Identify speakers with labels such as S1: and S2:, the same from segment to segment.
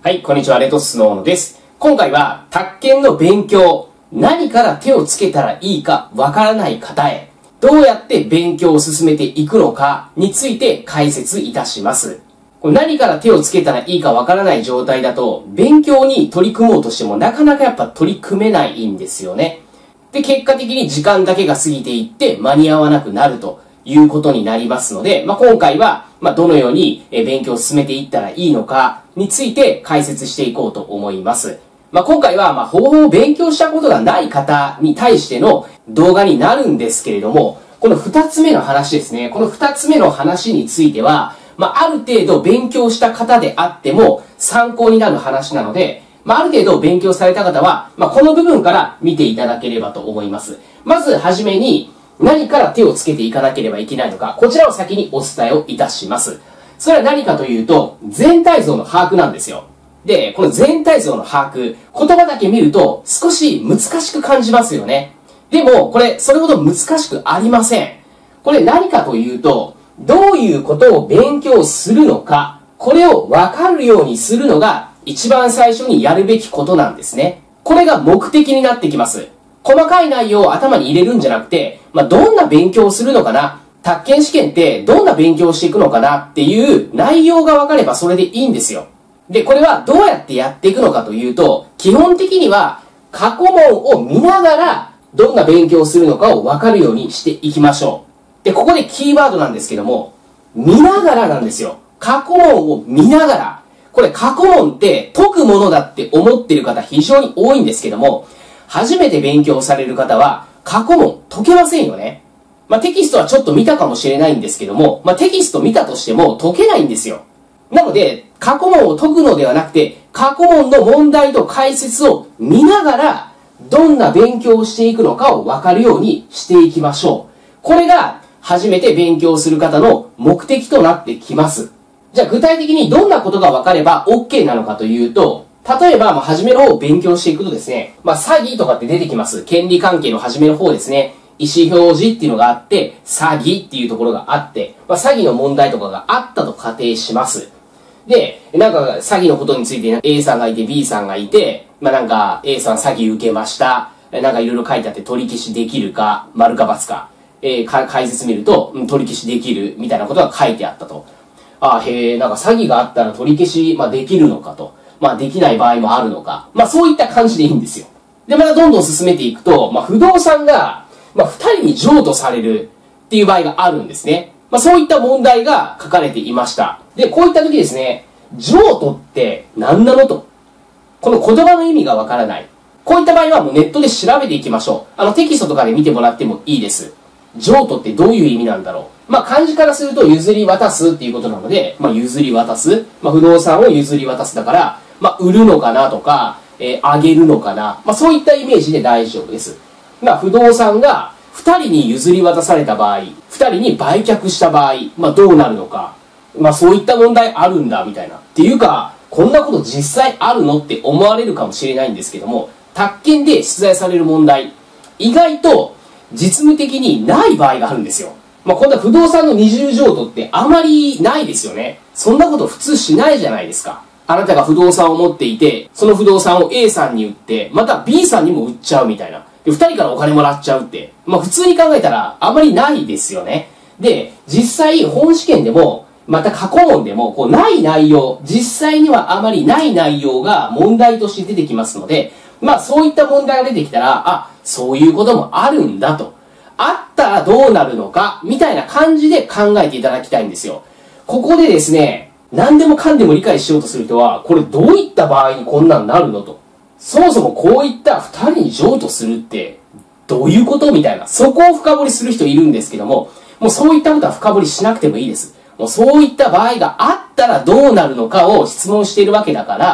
S1: はい、こんにちは、レトスノーノです。今回は、宅建の勉強、何から手をつけたらいいかわからない方へ、どうやって勉強を進めていくのかについて解説いたします。何から手をつけたらいいかわからない状態だと、勉強に取り組もうとしてもなかなかやっぱ取り組めないんですよね。で、結果的に時間だけが過ぎていって間に合わなくなるということになりますので、今回は、どのように勉強を進めていったらいいのかについて解説していこうと思います。今回は、ほぼほぼ勉強したことがない方に対しての動画になるんですけれども、この二つ目の話ですね。この二つ目の話については、ある程度勉強した方であっても参考になる話なので、ある程度勉強された方は、この部分から見ていただければと思います。まずはじめに、何から手をつけていかなければいけないのか、こちらを先にお伝えをいたします。それは何かというと、全体像の把握なんですよ。で、この全体像の把握、言葉だけ見ると少し難しく感じますよね。でも、これ、それほど難しくありません。これ何かというと、どういうことを勉強するのか、これを分かるようにするのが一番最初にやるべきことなんですね。これが目的になってきます。細かい内容を頭に入れるんじゃなくて、どんな勉強をするのかな、宅建試験ってどんな勉強をしていくのかなっていう内容が分かればそれでいいんですよ。で、これはどうやってやっていくのかというと、基本的には過去問を見ながらどんな勉強をするのかを分かるようにしていきましょう。で、ここでキーワードなんですけども、見ながらなんですよ。過去問を見ながら。これ過去問って解くものだって思ってる方非常に多いんですけども、初めて勉強される方は過去問解けませんよね。テキストはちょっと見たかもしれないんですけども、テキスト見たとしても解けないんですよ。なので、過去問を解くのではなくて、過去問の問題と解説を見ながら、どんな勉強をしていくのかを分かるようにしていきましょう。これが初めて勉強する方の目的となってきます。じゃあ具体的にどんなことが分かれば OK なのかというと、例えば、初めの方を勉強していくとですね、詐欺とかって出てきます。権利関係の初めの方ですね。意思表示っていうのがあって、詐欺っていうところがあって、詐欺の問題とかがあったと仮定します。で、詐欺のことについて A さんがいて B さんがいて、A さん詐欺受けました。いろいろ書いてあって取り消しできるか、丸か×か。解説見ると、取り消しできるみたいなことが書いてあったと。詐欺があったら取り消し、できるのかと。できない場合もあるのか。そういった感じでいいんですよ。で、どんどん進めていくと、不動産が、二人に譲渡されるっていう場合があるんですね。そういった問題が書かれていました。で、こういった時ですね、譲渡って何なのと。この言葉の意味がわからない。こういった場合はもうネットで調べていきましょう。テキストとかで見てもらってもいいです。譲渡ってどういう意味なんだろう。漢字からすると譲り渡すっていうことなので、譲り渡す。不動産を譲り渡すだから、売るのかなとか、あげるのかな。そういったイメージで大丈夫です。不動産が二人に譲り渡された場合、二人に売却した場合、どうなるのか。そういった問題あるんだ、みたいな。っていうか、こんなこと実際あるのって思われるかもしれないんですけども、宅建で出題される問題、意外と実務的にない場合があるんですよ。こんな不動産の二重譲渡ってあまりないですよね。そんなこと普通しないじゃないですか。あなたが不動産を持っていて、その不動産を A さんに売って、また B さんにも売っちゃうみたいな。で、二人からお金もらっちゃうって。普通に考えたらあまりないですよね。で、実際本試験でも、また過去問でも、ない内容、実際にはあまりない内容が問題として出てきますので、そういった問題が出てきたら、そういうこともあるんだと。あったらどうなるのか、みたいな感じで考えていただきたいんですよ。ここでですね、何でもかんでも理解しようとする人は、これどういった場合にこんなんなるのと。そもそもこういった二人に譲渡するって、どういうことみたいな。そこを深掘りする人いるんですけども、もうそういったことは深掘りしなくてもいいです。もうそういった場合があったらどうなるのかを質問しているわけだから、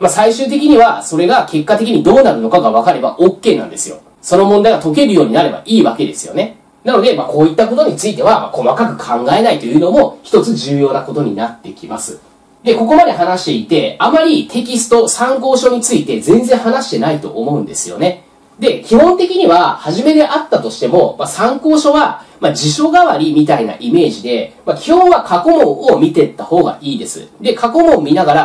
S1: 最終的にはそれが結果的にどうなるのかが分かれば OK なんですよ。その問題が解けるようになればいいわけですよね。なので、こういったことについては、細かく考えないというのも一つ重要なことになってきます。で、ここまで話していて、あまりテキスト、参考書について全然話してないと思うんですよね。で、基本的には、初めであったとしても、参考書は、辞書代わりみたいなイメージで、基本は過去問を見ていった方がいいです。で、過去問を見ながら、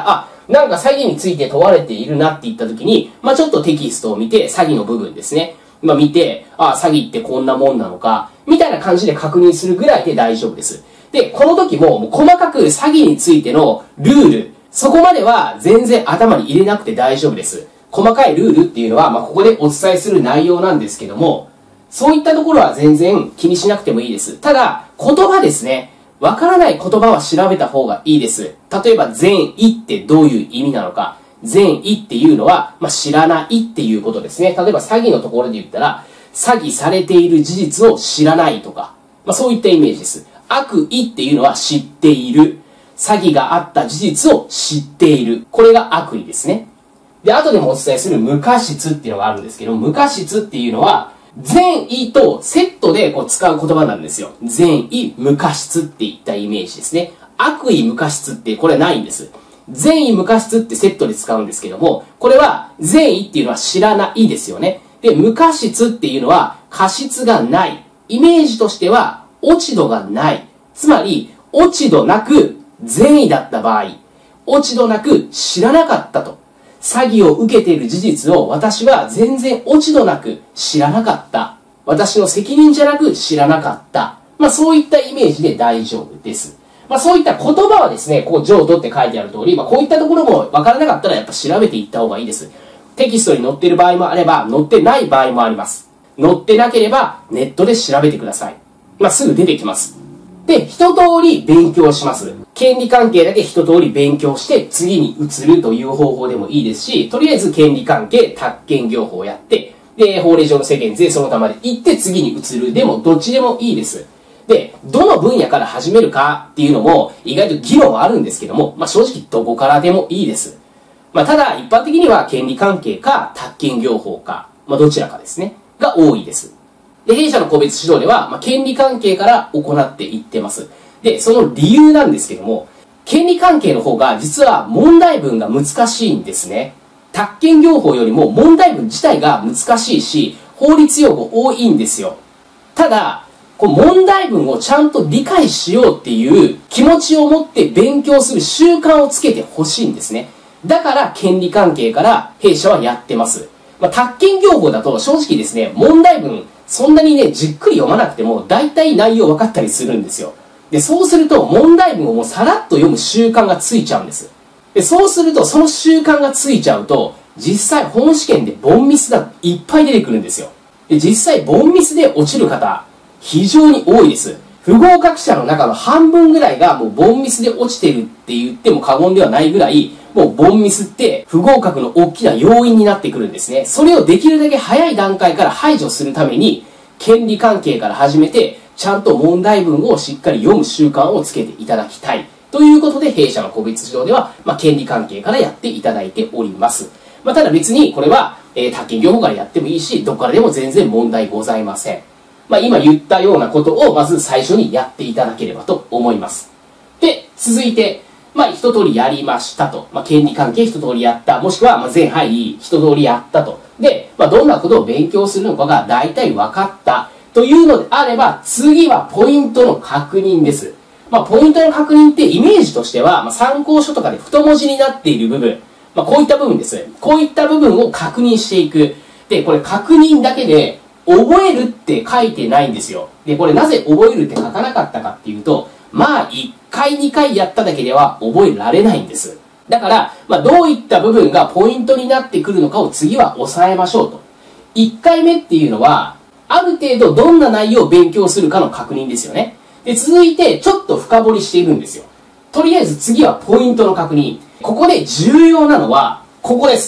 S1: なんか詐欺について問われているなって言った時に、ちょっとテキストを見て、詐欺の部分ですね。見て、詐欺ってこんなもんなのか、みたいな感じで確認するぐらいで大丈夫です。で、この時も細かく詐欺についてのルール、そこまでは全然頭に入れなくて大丈夫です。細かいルールっていうのは、ここでお伝えする内容なんですけども、そういったところは全然気にしなくてもいいです。ただ、言葉ですね。わからない言葉は調べた方がいいです。例えば、善意ってどういう意味なのか。善意っていうのは、知らないっていうことですね。例えば、詐欺のところで言ったら、詐欺されている事実を知らないとか、そういったイメージです。悪意っていうのは知っている。詐欺があった事実を知っている。これが悪意ですね。で、後でもお伝えする無過失っていうのがあるんですけど、無過失っていうのは、善意とセットで使う言葉なんですよ。善意、無過失っていったイメージですね。悪意、無過失ってこれないんです。善意、無過失ってセットで使うんですけども、これは善意っていうのは知らないですよね。で、無過失っていうのは過失がない。イメージとしては落ち度がない。つまり、落ち度なく善意だった場合、落ち度なく知らなかったと。詐欺を受けている事実を私は全然落ち度なく知らなかった。私の責任じゃなく知らなかった。そういったイメージで大丈夫です。そういった言葉はですね、譲渡って書いてある通り、こういったところもわからなかったらやっぱ調べていった方がいいです。テキストに載っている場合もあれば、載ってない場合もあります。載ってなければネットで調べてください。すぐ出てきます。で、一通り勉強します。権利関係だけ一通り勉強して次に移るという方法でもいいですし、とりあえず権利関係、宅建業法をやって、で、法令上の制限税その他まで行って次に移る。でも、どっちでもいいです。で、どの分野から始めるかっていうのも意外と議論はあるんですけども、正直どこからでもいいです。ただ、一般的には権利関係か宅建業法か、どちらかですね、が多いです。で、弊社の個別指導では、権利関係から行っていってます。で、その理由なんですけども、権利関係の方が実は問題文が難しいんですね。宅建業法よりも問題文自体が難しいし、法律用語多いんですよ。ただ、問題文をちゃんと理解しようっていう気持ちを持って勉強する習慣をつけてほしいんですね。だから権利関係から弊社はやってます。宅建業法だと正直ですね、問題文そんなにね、じっくり読まなくても大体内容分かったりするんですよ。で、そうすると問題文をもうさらっと読む習慣がついちゃうんです。で、そうするとその習慣がついちゃうと、実際本試験でボンミスがいっぱい出てくるんですよ。で、実際ボンミスで落ちる方、非常に多いです。不合格者の中の半分ぐらいがもうボンミスで落ちてるって言っても過言ではないぐらい、もうボンミスって不合格の大きな要因になってくるんですね。それをできるだけ早い段階から排除するために、権利関係から始めて、ちゃんと問題文をしっかり読む習慣をつけていただきたい。ということで、弊社の個別指導では、権利関係からやっていただいております。ただ別にこれは、宅建業法からやってもいいし、どこからでも全然問題ございません。今言ったようなことをまず最初にやっていただければと思います。で、続いて、一通りやりましたと。権利関係一通りやった。もしくは、全範囲一通りやったと。で、どんなことを勉強するのかが大体分かったというのであれば、次はポイントの確認です。ポイントの確認ってイメージとしては、参考書とかで太文字になっている部分。こういった部分です。こういった部分を確認していく。で、これ確認だけで、覚えるって書いてないんですよ。で、これなぜ覚えるって書かなかったかっていうと、1回2回やっただけでは覚えられないんです。だから、どういった部分がポイントになってくるのかを次は押さえましょうと。1回目っていうのは、ある程度どんな内容を勉強するかの確認ですよね。で、続いてちょっと深掘りしているんですよ。とりあえず次はポイントの確認。ここで重要なのは、ここです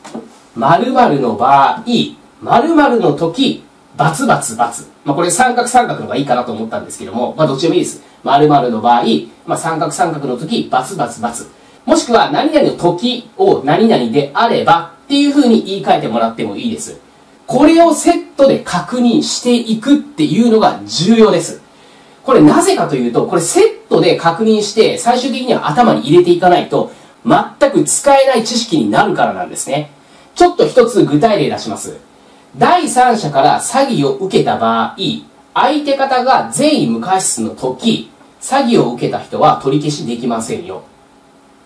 S1: 。〇〇の場合、〇〇の時、×××。これ三角三角の方がいいかなと思ったんですけども、どっちでもいいです。〇〇の場合、三角三角の時、×××。もしくは、何々の時を何々であればっていう風に言い換えてもらってもいいです。これをセットで確認していくっていうのが重要です。これなぜかというと、これセットで確認して最終的には頭に入れていかないと全く使えない知識になるからなんですね。ちょっと一つ具体例出します。第三者から詐欺を受けた場合、相手方が善意無過失の時、詐欺を受けた人は取り消しできませんよ。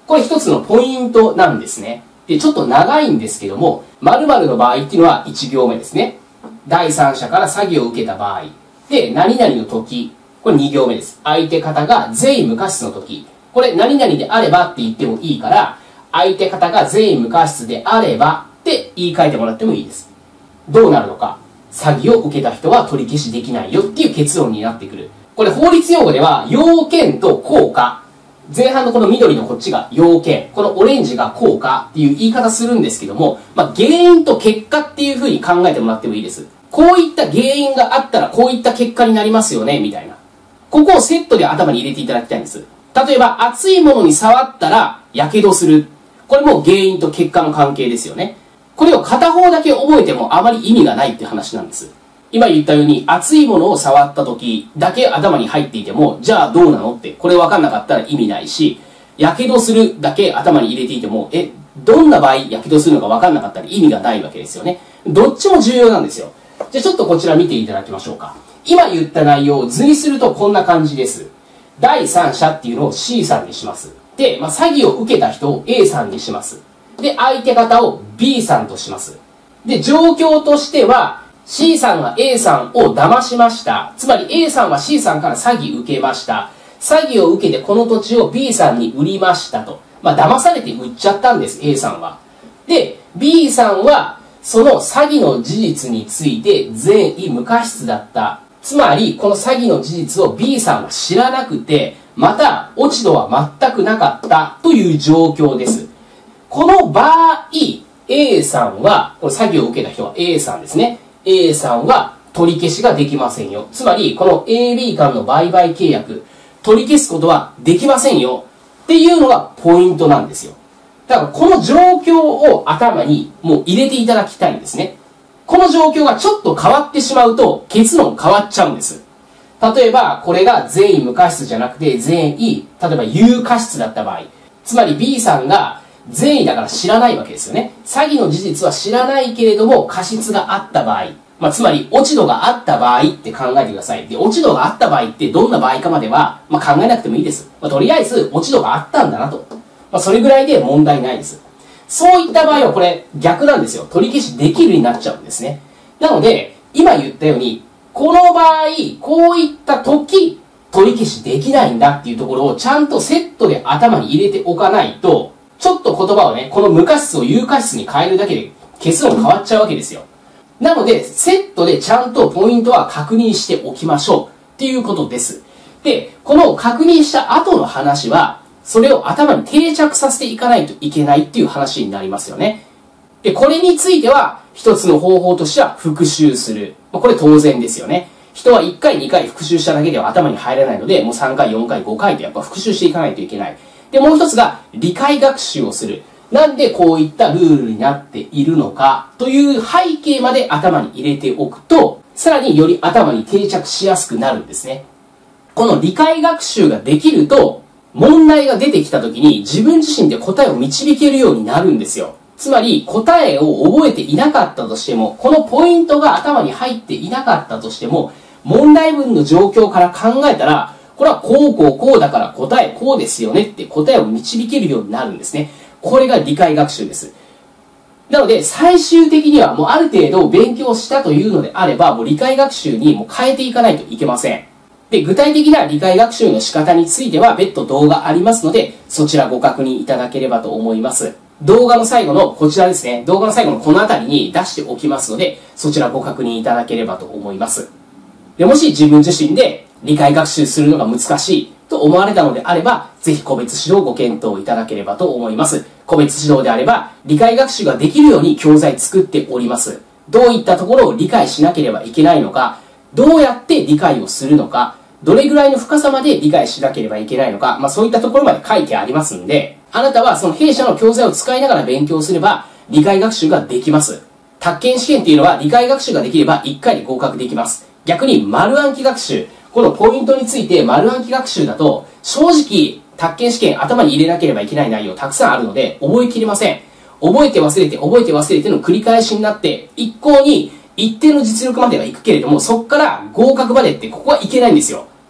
S1: これ一つのポイントなんですね。で、ちょっと長いんですけども、〇〇の場合っていうのは1行目ですね。第三者から詐欺を受けた場合。で、何々の時。これ2行目です。相手方が善意無過失の時。これ何々であればって言ってもいいから、相手方が善意無過失であればって言い換えてもらってもいいです。どうなるのか。詐欺を受けた人は取り消しできないよっていう結論になってくる。これ法律用語では要件と効果。前半のこの緑のこっちが要件、このオレンジが効果っていう言い方するんですけども、原因と結果っていう風に考えてもらってもいいです。こういった原因があったらこういった結果になりますよね、みたいな。ここをセットで頭に入れていただきたいんです。例えば、熱いものに触ったら火傷する。これも原因と結果の関係ですよね。これを片方だけ覚えてもあまり意味がないって話なんです。今言ったように、熱いものを触った時だけ頭に入っていても、じゃあどうなのって、これ分かんなかったら意味ないし、火傷するだけ頭に入れていても、どんな場合火傷するのか分かんなかったら意味がないわけですよね。どっちも重要なんですよ。じゃあちょっとこちら見ていただきましょうか。今言った内容を図にするとこんな感じです。第三者っていうのを C さんにします。で、詐欺を受けた人を A さんにします。で、相手方を B さんとします。で、状況としては、C さんが A さんを騙しました。つまり A さんは C さんから詐欺受けました。詐欺を受けてこの土地を B さんに売りましたと。騙されて売っちゃったんです、A さんは。で、B さんはその詐欺の事実について善意無過失だった。つまり、この詐欺の事実を B さんは知らなくて、また、落ち度は全くなかったという状況です。この場合、A さんは、これ詐欺を受けた人は A さんですね。A さんは取り消しができませんよ。つまり、この AB 間の売買契約、取り消すことはできませんよ。っていうのがポイントなんですよ。だからこの状況を頭にもう入れていただきたいんですね。この状況がちょっと変わってしまうと結論変わっちゃうんです。例えばこれが善意無過失じゃなくて善意、例えば有過失だった場合、つまり B さんが善意だから知らないわけですよね。詐欺の事実は知らないけれども過失があった場合、つまり落ち度があった場合って考えてください。で、落ち度があった場合ってどんな場合かまでは、考えなくてもいいです。とりあえず落ち度があったんだなと。それぐらいで問題ないです。そういった場合はこれ逆なんですよ。取り消しできるになっちゃうんですね。なので、今言ったように、この場合、こういった時、取り消しできないんだっていうところをちゃんとセットで頭に入れておかないと、ちょっと言葉をね、この無過失を有過失に変えるだけで結論変わっちゃうわけですよ。なので、セットでちゃんとポイントは確認しておきましょうっていうことです。で、この確認した後の話は、それを頭に定着させていかないといけないっていう話になりますよね。で、これについては、一つの方法としては復習する。これ当然ですよね。人は1回2回復習しただけでは頭に入らないので、もう3回4回5回とやっぱ復習していかないといけない。で、もう一つが理解学習をする。なんでこういったルールになっているのかという背景まで頭に入れておくと、さらにより頭に定着しやすくなるんですね。この理解学習ができると、問題が出てきた時に自分自身で答えを導けるようになるんですよ。つまり答えを覚えていなかったとしても、このポイントが頭に入っていなかったとしても、問題文の状況から考えたら、これはこうこうこうだから答えこうですよねって答えを導けるようになるんですね。これが理解学習です。なので最終的にはもうある程度勉強したというのであれば、もう理解学習にもう変えていかないといけません。で、具体的な理解学習の仕方については別途動画ありますので、そちらご確認いただければと思います。動画の最後のこちらですね。動画の最後のこの辺りに出しておきますので、そちらご確認いただければと思います。で、もし自分自身で理解学習するのが難しいと思われたのであれば、ぜひ個別指導をご検討いただければと思います。個別指導であれば、理解学習ができるように教材作っております。どういったところを理解しなければいけないのか、どうやって理解をするのか、どれぐらいの深さまで理解しなければいけないのか、そういったところまで書いてありますんで、あなたはその弊社の教材を使いながら勉強すれば、理解学習ができます。宅建試験っていうのは理解学習ができれば1回で合格できます。逆に丸暗記学習、このポイントについて丸暗記学習だと、正直、宅建試験頭に入れなければいけない内容たくさんあるので、覚えきれません。覚えて忘れて、覚えて忘れての繰り返しになって、一向に一定の実力まではいくけれども、そこから合格までってここはいけないんですよ。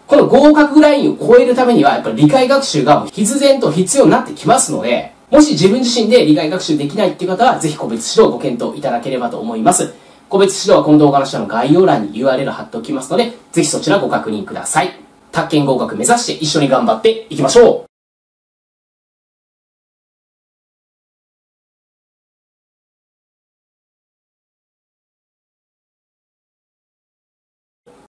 S1: この合格ラインを超えるためには、やっぱり理解学習が必然と必要になってきますので、もし自分自身で理解学習できないっていう方は、ぜひ個別指導をご検討いただければと思います。個別指導はこの動画の下の概要欄に URL 貼っておきますので、ぜひそちらご確認ください。宅建合格目指して一緒に頑張っていきましょう。